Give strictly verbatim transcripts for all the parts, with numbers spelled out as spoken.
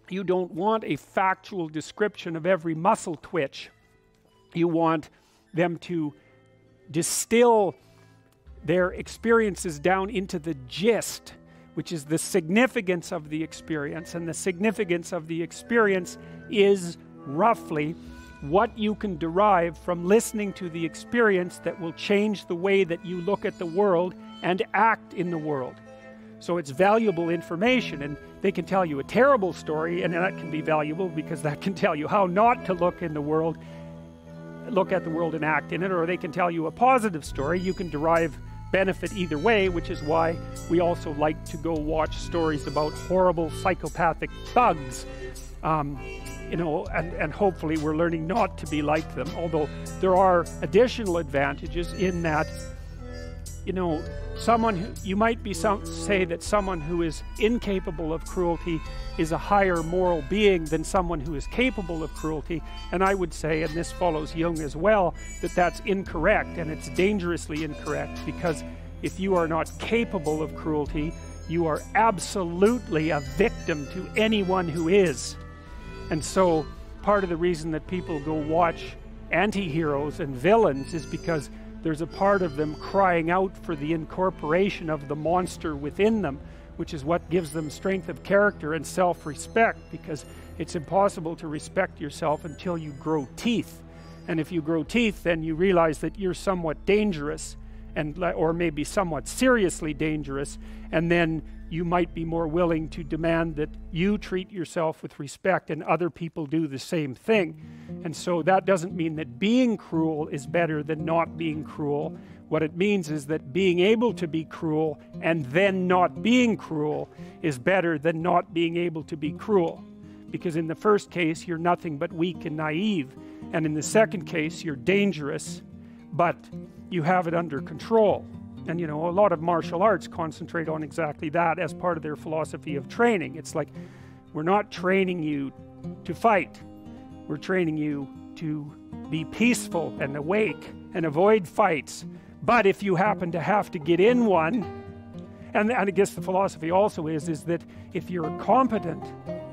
You don't want a factual description of every muscle twitch. You want them to distill their experiences down into the gist, which is the significance of the experience. And the significance of the experience is roughly what you can derive from listening to the experience that will change the way that you look at the world and act in the world. So it's valuable information, and they can tell you a terrible story, and that can be valuable because that can tell you how not to look in the world, look at the world and act in it, or they can tell you a positive story. You can derive benefit either way, which is why we also like to go watch stories about horrible psychopathic thugs. Um, you know, and, and hopefully we're learning not to be like them, although there are additional advantages in that, you know, someone who, you might be some, say that someone who is incapable of cruelty is a higher moral being than someone who is capable of cruelty, and I would say, and this follows Jung as well, that that's incorrect, and it's dangerously incorrect, because if you are not capable of cruelty, you are absolutely a victim to anyone who is. And so part of the reason that people go watch anti-heroes and villains is because there's a part of them crying out for the incorporation of the monster within them, which is what gives them strength of character and self-respect, because it's impossible to respect yourself until you grow teeth. And if you grow teeth, then you realize that you're somewhat dangerous, and or maybe somewhat seriously dangerous, and then you might be more willing to demand that you treat yourself with respect and other people do the same thing. And so that doesn't mean that being cruel is better than not being cruel. What it means is that being able to be cruel and then not being cruel is better than not being able to be cruel. Because in the first case, you're nothing but weak and naive. And in the second case, you're dangerous, but you have it under control. And you know, a lot of martial arts concentrate on exactly that as part of their philosophy of training. It's like, we're not training you to fight. We're training you to be peaceful and awake and avoid fights. But if you happen to have to get in one, and, and I guess the philosophy also is, is that if you're competent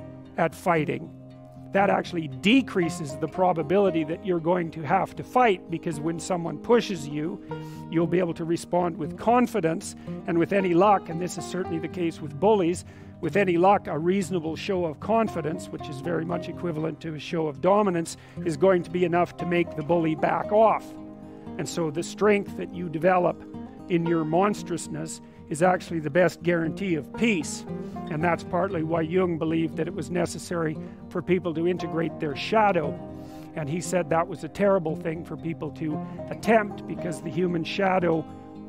at fighting, that actually decreases the probability that you're going to have to fight, because when someone pushes you, you'll be able to respond with confidence, and with any luck, and this is certainly the case with bullies, with any luck, a reasonable show of confidence, which is very much equivalent to a show of dominance, is going to be enough to make the bully back off. And so the strength that you develop in your monstrousness is actually the best guarantee of peace. And that's partly why Jung believed that it was necessary for people to integrate their shadow. And he said that was a terrible thing for people to attempt, because the human shadow,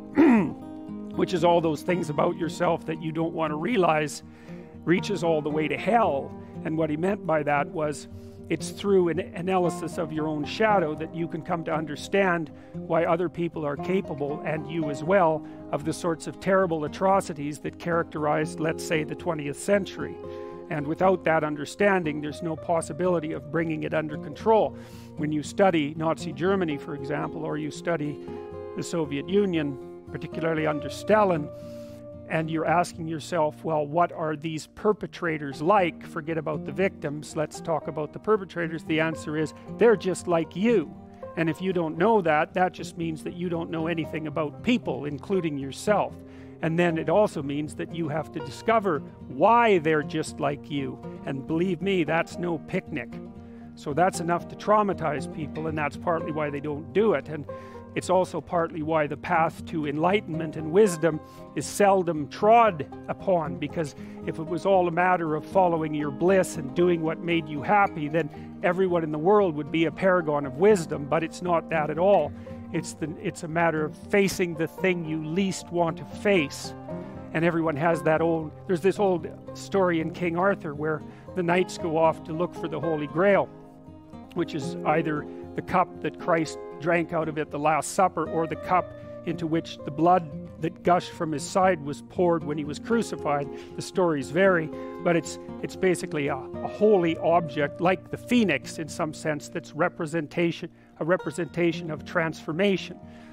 which is all those things about yourself that you don't want to realize, reaches all the way to hell. And what he meant by that was, it's through an analysis of your own shadow that you can come to understand why other people are capable, and you as well, of the sorts of terrible atrocities that characterized, let's say, the twentieth century. And without that understanding, there's no possibility of bringing it under control. When you study Nazi Germany, for example, or you study the Soviet Union, particularly under Stalin, and you're asking yourself, well, what are these perpetrators like? Forget about the victims, let's talk about the perpetrators. The answer is, they're just like you. And if you don't know that, that just means that you don't know anything about people, including yourself. And then it also means that you have to discover why they're just like you. And believe me, that's no picnic. So that's enough to traumatize people, and that's partly why they don't do it. And it's also partly why the path to enlightenment and wisdom is seldom trod upon, because if it was all a matter of following your bliss and doing what made you happy, then everyone in the world would be a paragon of wisdom. But it's not that at all. It's, the, it's a matter of facing the thing you least want to face. And everyone has that old, there's this old story in King Arthur where the knights go off to look for the Holy Grail, which is either the cup that Christ drank out of at the Last Supper, or the cup into which the blood that gushed from his side was poured when he was crucified. The stories vary, but it's it's basically a, a holy object, like the phoenix in some sense, that's representation, a representation of transformation.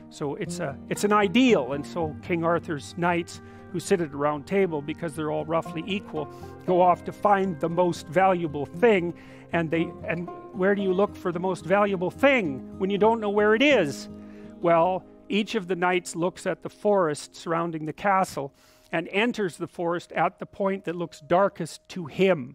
So it's a it's an ideal, and so King Arthur's knights, who sit at a round table because they're all roughly equal, go off to find the most valuable thing. And they and where do you look for the most valuable thing when you don't know where it is? Well, each of the knights looks at the forest surrounding the castle and enters the forest at the point that looks darkest to him.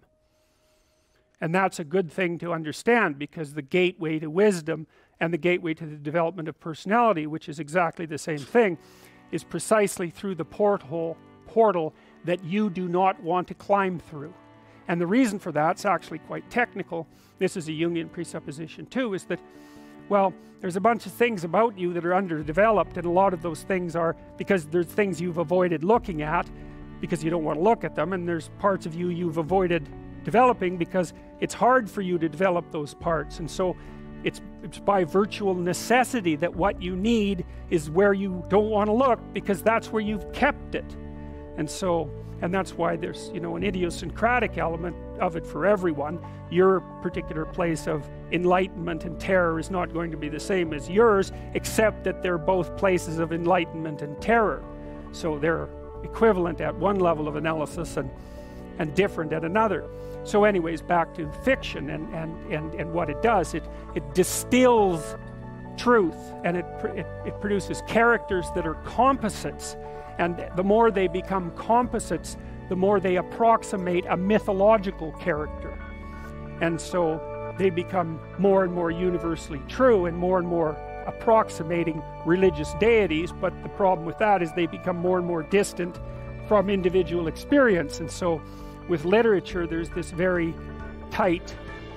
And that's a good thing to understand, because the gateway to wisdom and the gateway to the development of personality, which is exactly the same thing, is precisely through the porthole, portal that you do not want to climb through. And the reason for that's actually quite technical. This is a Jungian presupposition too, is that, well, there's a bunch of things about you that are underdeveloped, and a lot of those things are because there's things you've avoided looking at because you don't want to look at them, and there's parts of you you've avoided developing because it's hard for you to develop those parts. And so it's, it's by virtual necessity that what you need is where you don't want to look, because that's where you've kept it. And so, and that's why there's, you know, an idiosyncratic element of it for everyone. Your particular place of enlightenment and terror is not going to be the same as yours, except that they're both places of enlightenment and terror. So they're equivalent at one level of analysis and, and different at another. So anyways, back to fiction and, and, and, and what it does. It, it distills truth, and it, it, it produces characters that are composites. And the more they become composites, the more they approximate a mythological character. And so they become more and more universally true and more and more approximating religious deities. But the problem with that is they become more and more distant from individual experience. And so with literature, there's this very tight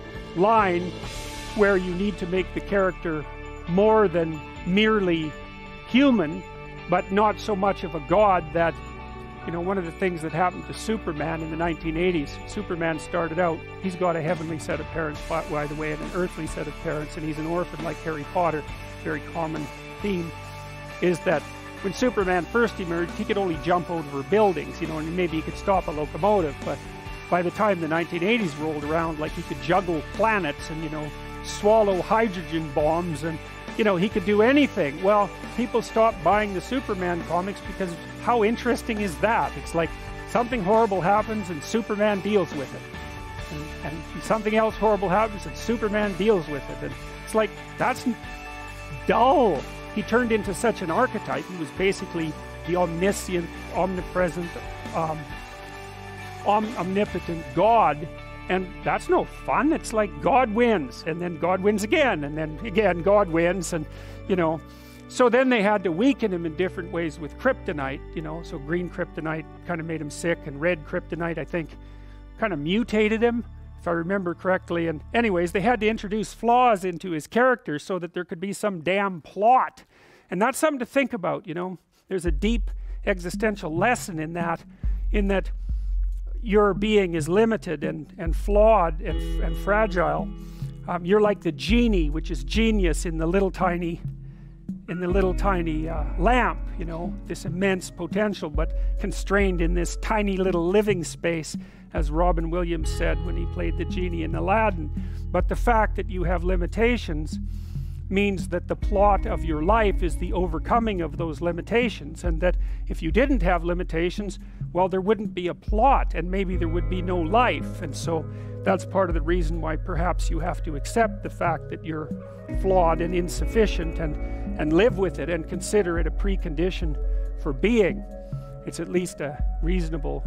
line where you need to make the character more than merely human, but not so much of a god that, you know, one of the things that happened to Superman in the nineteen eighties, Superman started out, he's got a heavenly set of parents, by the way, and an earthly set of parents, and he's an orphan like Harry Potter. Very common theme is that when Superman first emerged, he could only jump over buildings, you know, and maybe he could stop a locomotive, but by the time the nineteen eighties rolled around, like, he could juggle planets and, you know, swallow hydrogen bombs, and, you know, he could do anything. Well, people stopped buying the Superman comics because how interesting is that? It's like something horrible happens and Superman deals with it. And, and something else horrible happens and Superman deals with it. And it's like, that's dull. He turned into such an archetype. He was basically the omniscient, omnipresent, um, om omnipotent God. And that's no fun. It's like God wins, and then God wins again, and then again God wins, and, you know. So then they had to weaken him in different ways with kryptonite, you know. So green kryptonite kind of made him sick, and red kryptonite, I think, kind of mutated him, if I remember correctly. And anyways, they had to introduce flaws into his character so that there could be some damn plot. And that's something to think about, you know. There's a deep existential lesson in that, in that your being is limited and, and flawed and, and fragile. Um, you're like the genie, which is genius in the little tiny, in the little tiny uh, lamp, you know, this immense potential, but constrained in this tiny little living space, as Robin Williams said when he played the genie in Aladdin. But the fact that you have limitations means that the plot of your life is the overcoming of those limitations, and that if you didn't have limitations, well, there wouldn't be a plot, and maybe there would be no life. And so that's part of the reason why perhaps you have to accept the fact that you're flawed and insufficient, and and live with it and consider it a precondition for being. It's at least a reasonable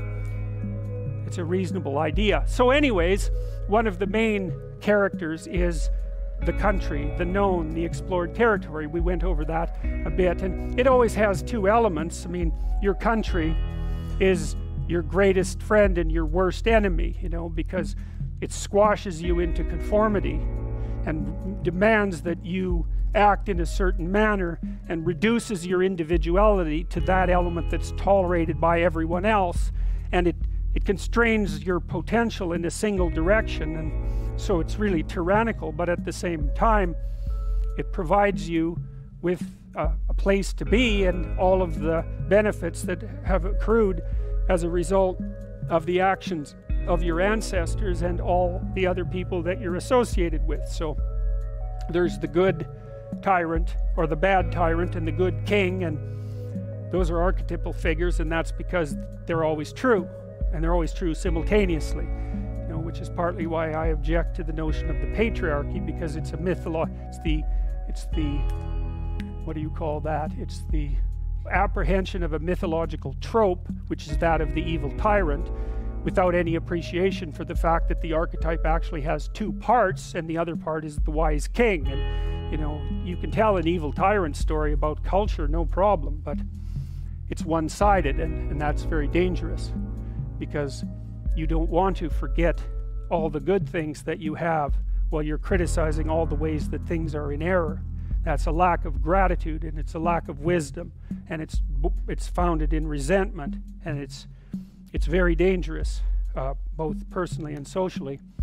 it's a reasonable idea. So anyways, one of the main characters is the country, the known, the explored territory. We went over that a bit, and it always has two elements. I mean, your country is your greatest friend and your worst enemy, you know, because it squashes you into conformity and demands that you act in a certain manner and reduces your individuality to that element that's tolerated by everyone else, and it it constrains your potential in a single direction. And so it's really tyrannical, but at the same time it provides you with a, a place to be and all of the benefits that have accrued as a result of the actions of your ancestors and all the other people that you're associated with. So there's the good tyrant, or the bad tyrant and the good king, and those are archetypal figures, and that's because they're always true, and they're always true simultaneously, you know, which is partly why I object to the notion of the patriarchy, because it's a mytholo- it's the it's the what do you call that? It's the apprehension of a mythological trope, which is that of the evil tyrant, without any appreciation for the fact that the archetype actually has two parts, and the other part is the wise king. And you know, you can tell an evil tyrant story about culture, no problem, but it's one-sided, and, and that's very dangerous, because you don't want to forget all the good things that you have while you're criticizing all the ways that things are in error. That's a lack of gratitude, and it's a lack of wisdom, and it's it's founded in resentment, and it's it's very dangerous, uh, both personally and socially.